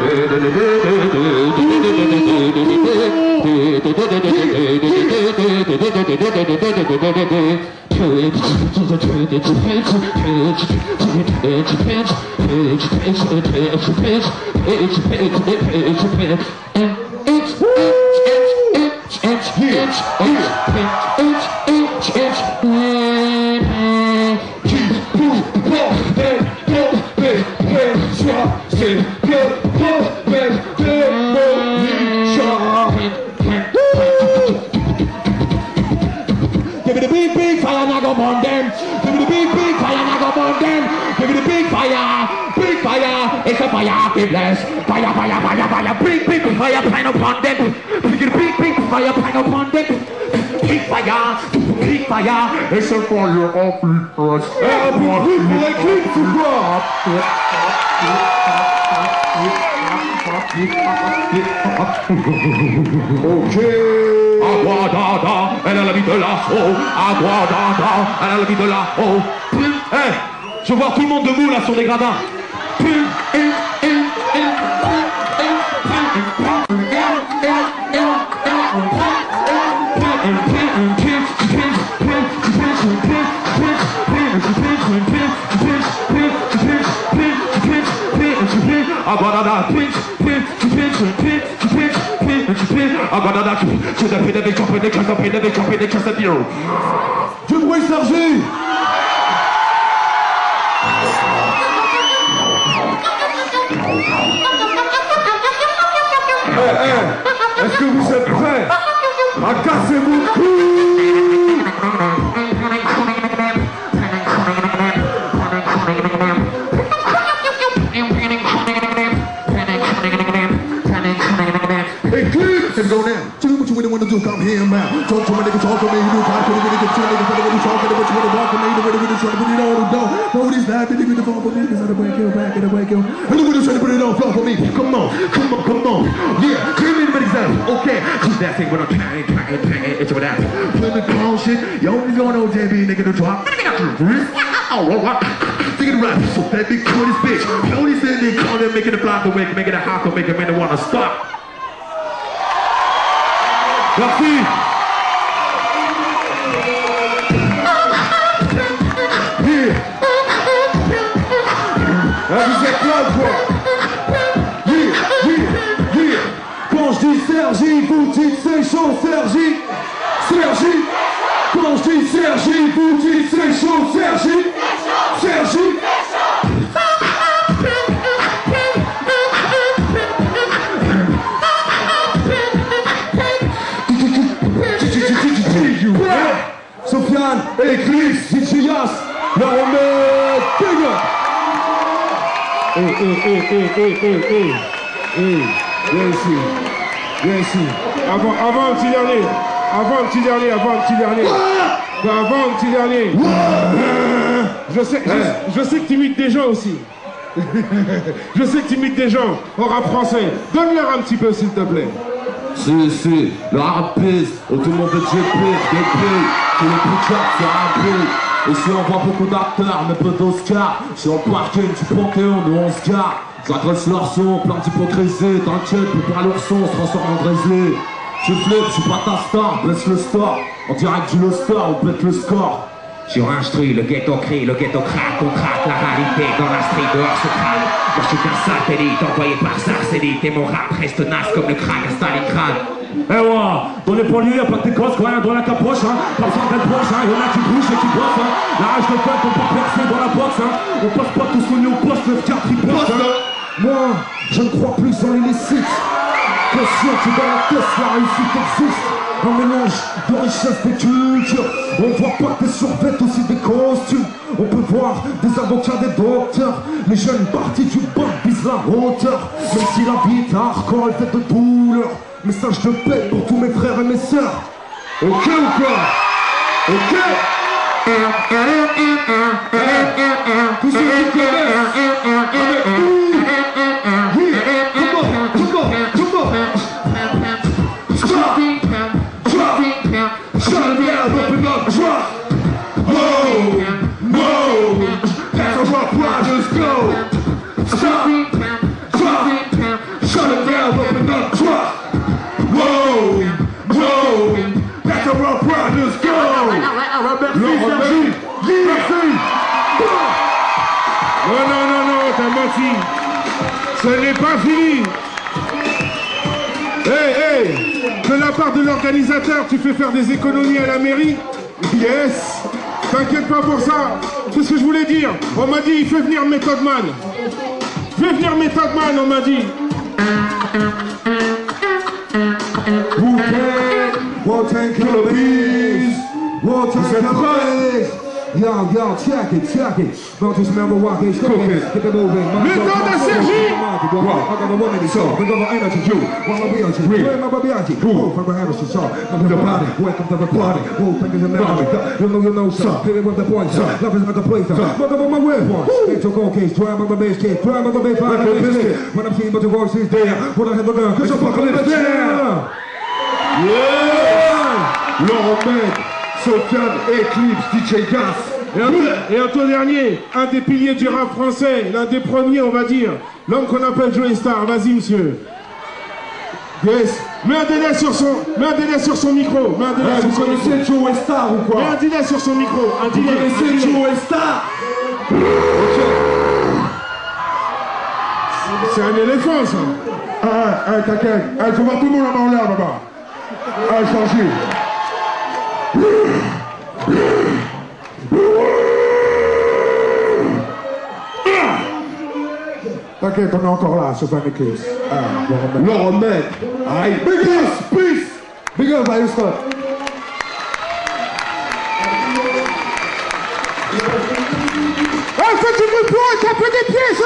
Give me the big, big fire and I go burn them. Give me the big, big fire and I go burn them. Give me the big fire, it's a fire, big bless. Fire, fire, fire, fire, big, big fire, pine upon them. Give me the big, big fire, pine upon them. Big fire, it's a fire of us. People like clean to drop. Okay. Aguadada, elle a la vie de là-haut. Aguadada, elle a la vie de là-haut. Hey, je vois tout le monde debout là sur les gradins. Aguadada, du bruit, Sergi. Est-ce que vous êtes prêts à casser mon cou? Go down. Tell me what you really want to do. Come here, man. Talk to my nigga, talk to me. You do talk to me. Get to nigga, tell me what you talking about. What you want to walk to me. You really trying to put it on the door. Nobody's laughing. Nigga, the phone for me. Cause I'm the break you back in the break you. Nobody's trying to put it on floor for me. Come on, come on, come on. Yeah, give me an example. Okay, just that thing when I'm trying. It's what that. Put the clown shit. You only gonna know JB, nigga, the drop. Oh, what? Think it right. So that big for this bitch. Nobody's in there calling, making the block awake, making the hawk, making men wanna stop. Merci. Yeah. Vous êtes là quoi? Yeah. Quand je dis Sergi, vous dites c'est chaud, Sergi. Sergi. Quand je dis Sergi, vous dites c'est chaud, Sergi. Sergi. Sofiane, Eclipse, Zichias, la remède, Viens ici. Avant un petit dernier. Je sais que tu imites des gens aussi. Je sais que tu imites des gens en rap français. Donne-leur un petit peu, s'il te plaît. Si, le rap pisse, tout le monde est GP, tous les pitchers c'est un ici on voit beaucoup d'acteurs, mais peu d'Oscars. Sur le parking du Panthéon, nous on se gare. J'agresse leur son, plein d'hypocrisie. T'inquiète, pour pas l'ourson, on se transforme en grizzly. Je flippe, je suis pas ta star, blesse le store. En direct du Lost Star, on pète le score. Sur un street, le ghetto crie, le ghetto craque, on craque la réalité dans la street, dehors se crame. Moi je suis qu'un satellite envoyé par Sarcellite et mon rap reste naze comme le crack à Stalingrad. Eh ouais, dans les banlieues y'a pas de décosse, quoi, dans la capoche, hein. Pas besoin d'être proche, hein. Y'en a qui bougent et qui bossent, hein. La rage de fête, on peut percer dans la boxe, hein. On passe pas tous connus au poste, 9-4 qui bosse, hein. Moi, je ne crois plus en l'illicite. Conscient que dans la tête, la réussite existe. Un mélange de richesse des cultures. On voit pas que des survêtements, aussi des costumes. On peut voir des avocats, des docteurs. Les jeunes partis du bas visent la hauteur. Même si la vie est hardcore, elle fait de douleur. Message de paix pour tous mes frères et mes sœurs. Ok ou quoi? Ok. Tous ceux qui connaissent. Ce n'est pas fini. Hey, de la part de l'organisateur, tu fais faire des économies à la mairie? Yes. T'inquiète pas pour ça. C'est ce que je voulais dire. On m'a dit, il fait venir Method Man. Fais venir Method Man, on m'a dit. Wu-Tang Killer Bees. Wu-Tang Killer Bees. Yo, check it. Don't just remember what he's cooking. Get it moving. Méthode à Sergi. I got a woman in so. We got an energy you. Wanna be on you. Where am I be? Who from the Harrison song? Come to the party. Welcome to the party. Who think is a memory? You know, son. Hit it with the point, son. Love is not the place, son. Look up on my weapons. It's a cold case. Try my bass case. Try my bass case. When I'm seeing but the voice is there. When I have a gun. Cause apocalypse there. Yeah. Laurent Med, Sofiane, Eclipse, DJ Gas. Et un tour dernier, un des piliers du rap français, l'un des premiers, on va dire, l'homme qu'on appelle Joey Star. Vas-y, monsieur. Yes. Mets un délai sur son micro. Mets un délai sur son micro. Vous connaissez Joey Star ou quoi? Mets un délai sur son micro. Un délai. Vous connaissez Joey Star? C'est un éléphant, ça. Ah, t'inquiète. Je vois tout le monde la main en l'air, là-bas. Changez. T'inquiète, on est encore là, sur Van Eclipse. Laurent Med. Aïe. Peace. Big up, Houston. Faites du bruit pour eux, tapez des pieds,